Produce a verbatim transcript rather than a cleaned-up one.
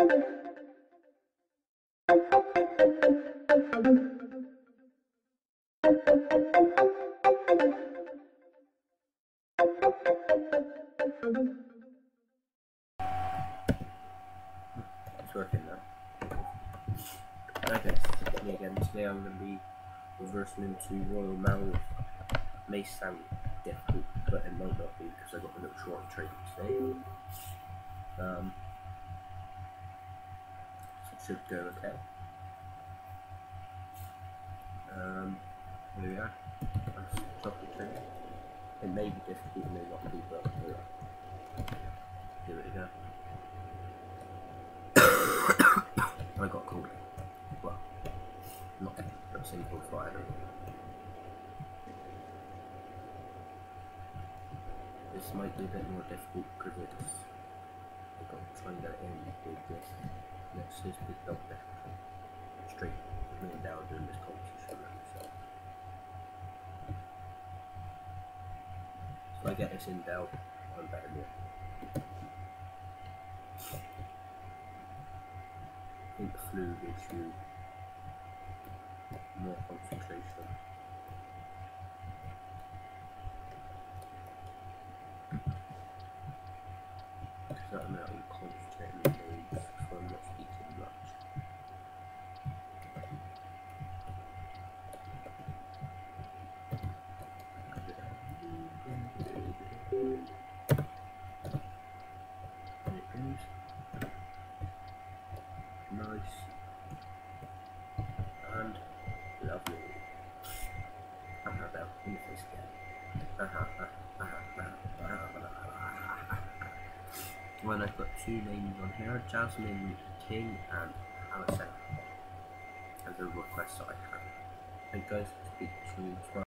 It's working now. Okay, me again. Today I'm going to be reversing into Royal Mouth. May sound difficult, but it might not be because I got a little short training today. Um, so it should go okay. Um, here we are. That's chocolate training. It may be difficult, it may not be, but here we go. I got cold. Well, not a single fire. This might be a bit more difficult because it's I've got to try and get it in with this next to this big dog there. Straight me and Dale doing this competition around so. So I get this in Dale, I'm better than it. I think the flu gives you more concentration. Because that amount of concentrating the leaves from not eating much. And it goes. Nice. And lovely. Haha, Belle, in the face again. Haha, When I've got two names on here, Jasmine King and Alison, as a request that I have. Hey guys, speak to you tomorrow.